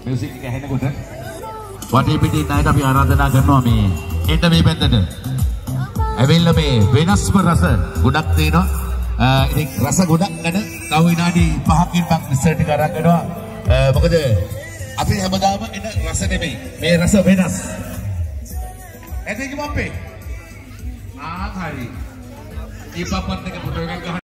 Music එක ඇහෙනකොට වටේ පිටින් ණයට අපි ආරාධනා කරනවා මේ එන්න මේ පැත්තට. ඇවිල්ලා මේ වෙනස්ම රස ගොඩක් තියෙනවා. ඉතින් රස ගොඩක් ගන්න තව විනාඩි 5කින් මම ඉස්සරට ටික අරන් යනවා. මොකද අපි හැමදාම එන රස නෙමෙයි. මේ රස වෙනස්. ඇදෙක මම්පේ. හරි. ඊපපත් එක පොඩ එකක් ගන්න